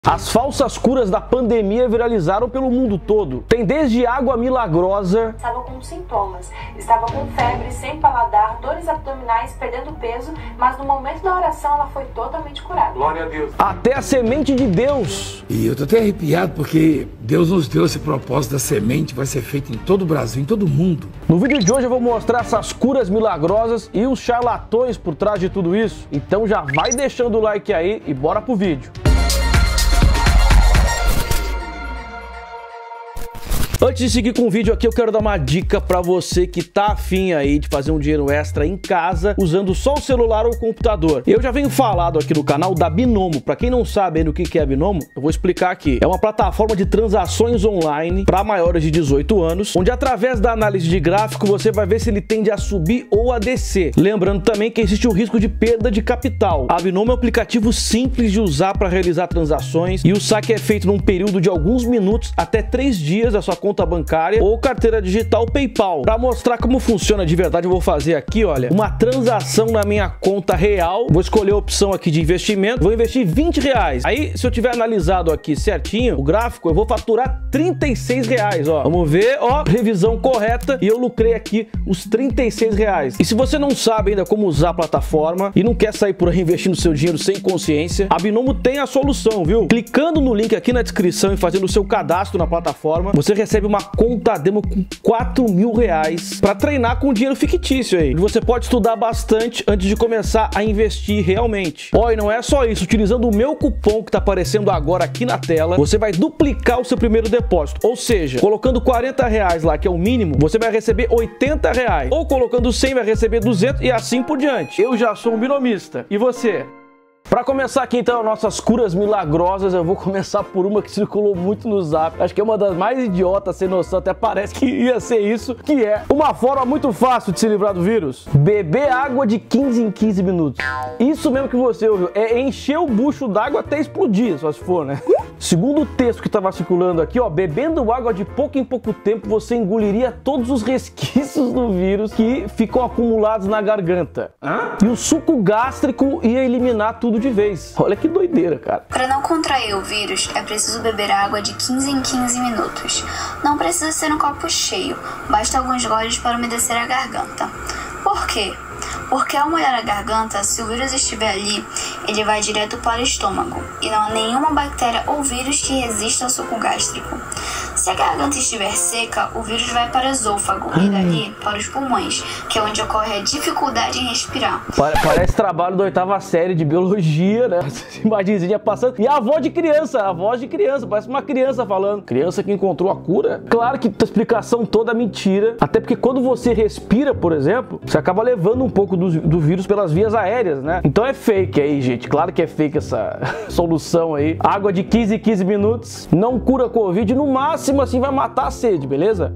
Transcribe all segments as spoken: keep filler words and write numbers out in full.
As falsas curas da pandemia viralizaram pelo mundo todo. Tem desde água milagrosa... Estava com sintomas, estava com febre, sem paladar, dores abdominais, perdendo peso, mas no momento da oração ela foi totalmente curada. Glória a Deus. Até a semente de Deus. E eu tô até arrepiado porque Deus nos deu esse propósito da semente, vai ser feito em todo o Brasil, em todo o mundo. No vídeo de hoje eu vou mostrar essas curas milagrosas e os charlatões por trás de tudo isso. Então já vai deixando o like aí e bora pro vídeo. Antes de seguir com o vídeo aqui, eu quero dar uma dica pra você que tá afim aí de fazer um dinheiro extra em casa, usando só o celular ou o computador. Eu já venho falado aqui no canal da Binomo. Pra quem não sabe ainda o que é a Binomo, eu vou explicar aqui. É uma plataforma de transações online para maiores de dezoito anos, onde através da análise de gráfico você vai ver se ele tende a subir ou a descer. Lembrando também que existe o risco de perda de capital. A Binomo é um aplicativo simples de usar para realizar transações e o saque é feito num período de alguns minutos até três dias da sua conta conta bancária ou carteira digital PayPal. Para mostrar como funciona de verdade, eu vou fazer aqui, olha, uma transação na minha conta real. Vou escolher a opção aqui de investimento. Vou investir vinte reais. Aí, se eu tiver analisado aqui certinho o gráfico, eu vou faturar trinta e seis reais, ó. Vamos ver, ó, revisão correta e eu lucrei aqui os trinta e seis reais. E se você não sabe ainda como usar a plataforma e não quer sair por aí investindo seu dinheiro sem consciência, a Binomo tem a solução, viu? Clicando no link aqui na descrição e fazendo o seu cadastro na plataforma, você recebe uma conta demo com quatro mil reais para treinar com dinheiro fictício aí. E você pode estudar bastante antes de começar a investir realmente. Ó, e não é só isso. Utilizando o meu cupom que tá aparecendo agora aqui na tela, você vai duplicar o seu primeiro depósito. Ou seja, colocando quarenta reais lá, que é o mínimo, você vai receber oitenta reais. Ou colocando cem, vai receber duzentos e assim por diante. Eu já sou um binomista. E você? Para começar aqui então nossas curas milagrosas, eu vou começar por uma que circulou muito no Zap. Acho que é uma das mais idiotas, sem noção, até parece que ia ser isso, que é uma forma muito fácil de se livrar do vírus: beber água de quinze em quinze minutos. Isso mesmo que você ouviu, é encher o bucho d'água até explodir, só se for, né? Segundo o texto que estava circulando aqui, ó, bebendo água de pouco em pouco tempo, você engoliria todos os resquícios do vírus que ficam acumulados na garganta. Hã? E o suco gástrico ia eliminar tudo de vez. Olha que doideira, cara. Para não contrair o vírus, é preciso beber água de quinze em quinze minutos. Não precisa ser um copo cheio, basta alguns goles para umedecer a garganta. Por quê? Porque ao molhar a garganta, se o vírus estiver ali, ele vai direto para o estômago e não há nenhuma bactéria ou vírus que resista ao suco gástrico. Se a garganta estiver seca, o vírus vai para o esôfago e dali para os pulmões, que é onde ocorre a dificuldade em respirar. Parece trabalho da oitava série de biologia, né? Imagenzinha passando. E a voz de criança, a voz de criança, parece uma criança falando. Criança que encontrou a cura. Claro que a explicação toda é mentira, até porque quando você respira, por exemplo, você acaba levando um pouco do, do vírus pelas vias aéreas, né? Então é fake aí, gente. Claro que é fake essa solução aí. Água de quinze em quinze minutos não cura Covid, no máximo assim vai matar a sede, beleza?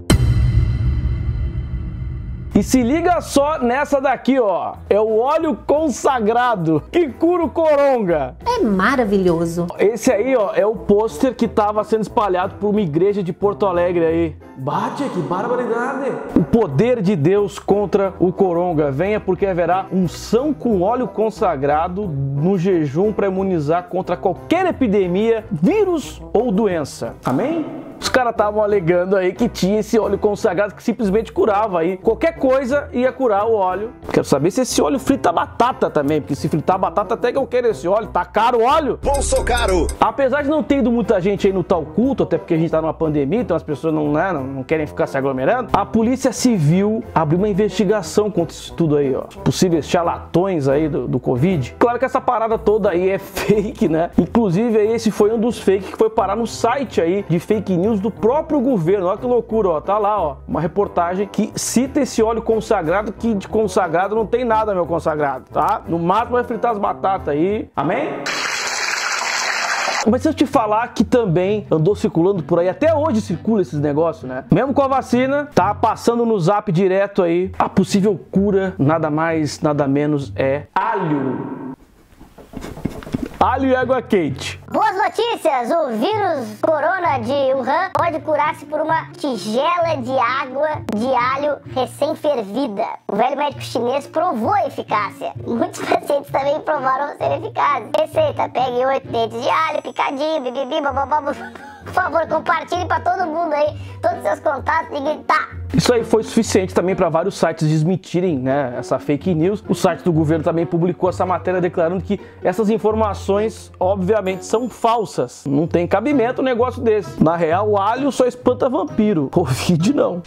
E se liga só nessa daqui, ó. É o óleo consagrado que cura o coronga. É maravilhoso. Esse aí, ó, é o pôster que tava sendo espalhado por uma igreja de Porto Alegre aí. Bate, que barbaridade. O poder de Deus contra o coronga. Venha porque haverá unção com óleo consagrado no jejum para imunizar contra qualquer epidemia, vírus ou doença. Amém? Os caras estavam alegando aí que tinha esse óleo consagrado que simplesmente curava aí. Qualquer coisa ia curar o óleo. Quero saber se esse óleo frita batata também, porque se fritar batata até que eu quero esse óleo. Tá caro o óleo? Bolso caro! Apesar de não ter ido muita gente aí no tal culto, até porque a gente tá numa pandemia, então as pessoas não, né, não, não querem ficar se aglomerando, a Polícia Civil abriu uma investigação contra isso tudo aí, ó. Possíveis charlatões aí do, do Covid. Claro que essa parada toda aí é fake, né? Inclusive aí esse foi um dos fakes que foi parar no site aí de fake news do próprio governo. Olha que loucura, ó. Tá lá, ó. Uma reportagem que cita esse óleo consagrado, que de consagrado não tem nada, meu consagrado, tá? No máximo vai fritar as batatas aí. Amém? Mas se eu te falar que também andou circulando por aí, até hoje circula esses negócios, né? Mesmo com a vacina, tá passando no Zap direto aí. A possível cura, nada mais, nada menos, é alho. alho e água quente. Boas notícias! O vírus corona de Wuhan pode curar-se por uma tigela de água de alho recém-fervida. O velho médico chinês provou a eficácia. Muitos pacientes também provaram ser eficazes. Receita: pegue oito dentes de alho, picadinho, bibibi, bababá. Por favor, compartilhe pra todo mundo aí, todos os seus contatos e gritar. Isso aí foi suficiente também para vários sites desmentirem, né, essa fake news. O site do governo também publicou essa matéria declarando que essas informações, obviamente, são falsas. Não tem cabimento um negócio desse. Na real, o alho só espanta vampiro. Covid não.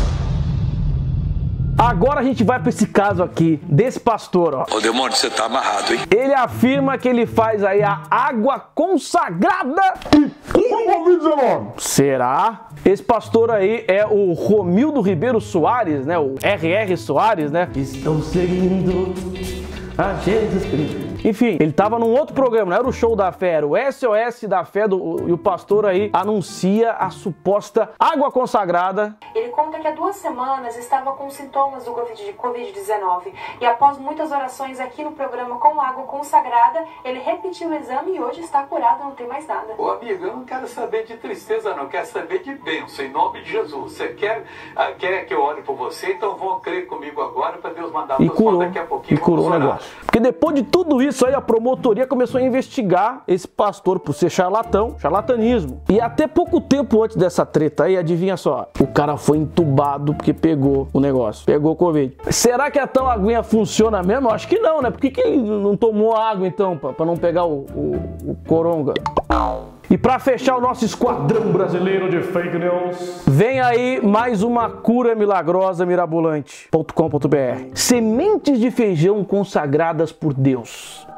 Agora a gente vai para esse caso aqui, desse pastor, ó. Ô demônio, você tá amarrado, hein? Ele afirma que ele faz aí a água consagrada e... Será? Esse pastor aí é o Romildo Ribeiro Soares, né? O R R Soares, né? Estou seguindo a Jesus Cristo. Enfim, ele tava num outro programa, não era o Show da Fé, era o S O S da Fé, do, e o pastor aí anuncia a suposta água consagrada. Ele conta que há duas semanas estava com sintomas do covid dezenove e após muitas orações aqui no programa com água consagrada, ele repetiu o exame e hoje está curado, não tem mais nada. Ô amigo, eu não quero saber de tristeza não, eu quero saber de bênção, em nome de Jesus. Você quer, uh, quer que eu ore por você? Então vão crer comigo agora para Deus mandar e curou, daqui a pouquinho. E curou o negócio. Porque depois de tudo isso, aí a promotoria começou a investigar esse pastor por ser charlatão, charlatanismo. E até pouco tempo antes dessa treta aí, adivinha só, o cara foi entubado porque pegou o negócio, pegou o Covid. Será que a tal aguinha funciona mesmo? Eu acho que não, né? Por que, que ele não tomou água então, pra, pra não pegar o, o, o coronga? E para fechar o nosso esquadrão brasileiro de fake news, vem aí mais uma cura milagrosa mirabolante ponto com ponto br. Sementes de feijão consagradas por Deus.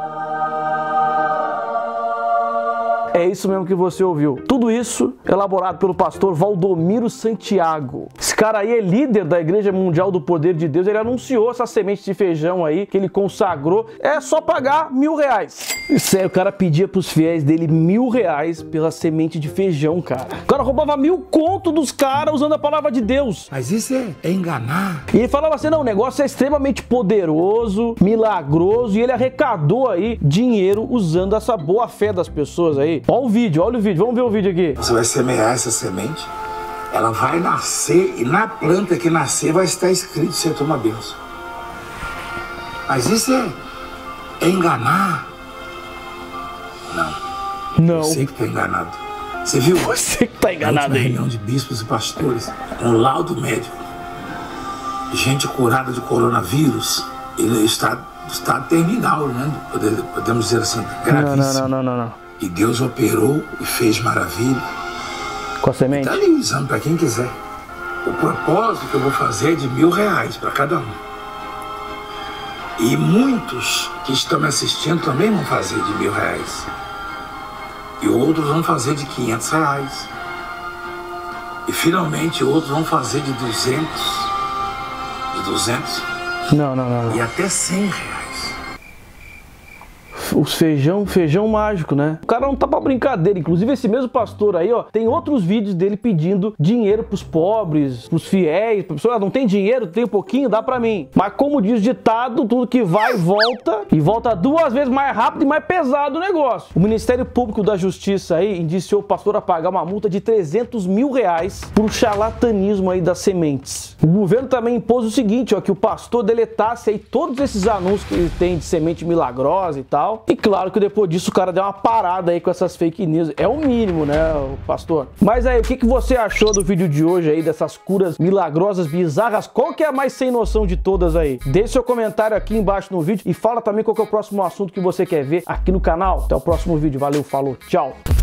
É isso mesmo que você ouviu. Tudo isso elaborado pelo pastor Valdomiro Santiago. Esse cara aí é líder da Igreja Mundial do Poder de Deus. Ele anunciou essa semente de feijão aí, que ele consagrou. É só pagar mil reais. E sério, o cara pedia pros fiéis dele mil reais pela semente de feijão, cara. O cara roubava mil conto dos caras usando a palavra de Deus. Mas isso é, é enganar. E ele falava assim, não, o negócio é extremamente poderoso, milagroso, e ele arrecadou aí dinheiro usando essa boa fé das pessoas aí. Olha o vídeo, olha o vídeo, vamos ver o vídeo aqui. Você vai semear essa semente, ela vai nascer e na planta que nascer vai estar escrito você toma bênção. Mas isso é, é enganar. Não. Não. Você que tá enganado. Você viu? Você que tá enganado aí. Reunião de bispos e pastores, um laudo médico. Gente curada de coronavírus, ele está, está terminal, né? Podemos dizer assim, gravíssimo. Não, não, não, não, não. E Deus operou e fez maravilha. Com a semente? Está ali o exame para quem quiser. O propósito que eu vou fazer é de mil reais para cada um. E muitos que estão me assistindo também vão fazer de mil reais. E outros vão fazer de quinhentos reais. E finalmente outros vão fazer de duzentos. De duzentos. Não, não, não, não. E até cem reais. Os feijão, feijão mágico, né? O cara não tá pra brincadeira. Inclusive esse mesmo pastor aí, ó, tem outros vídeos dele pedindo dinheiro pros pobres, pros fiéis. Pra pessoa, ah, não tem dinheiro, tem um pouquinho, dá pra mim. Mas como diz o ditado, tudo que vai volta, e volta duas vezes mais rápido e mais pesado o negócio. O Ministério Público da Justiça aí indiciou o pastor a pagar uma multa de trezentos mil reais por charlatanismo aí das sementes. O governo também impôs o seguinte, ó, que o pastor deletasse aí todos esses anúncios que ele tem de semente milagrosa e tal. E claro que depois disso o cara deu uma parada aí com essas fake news. É o mínimo, né, pastor? Mas aí, o que, que você achou do vídeo de hoje aí, dessas curas milagrosas, bizarras? Qual que é a mais sem noção de todas aí? Deixe seu comentário aqui embaixo no vídeo e fala também qual que é o próximo assunto que você quer ver aqui no canal. Até o próximo vídeo. Valeu, falou, tchau!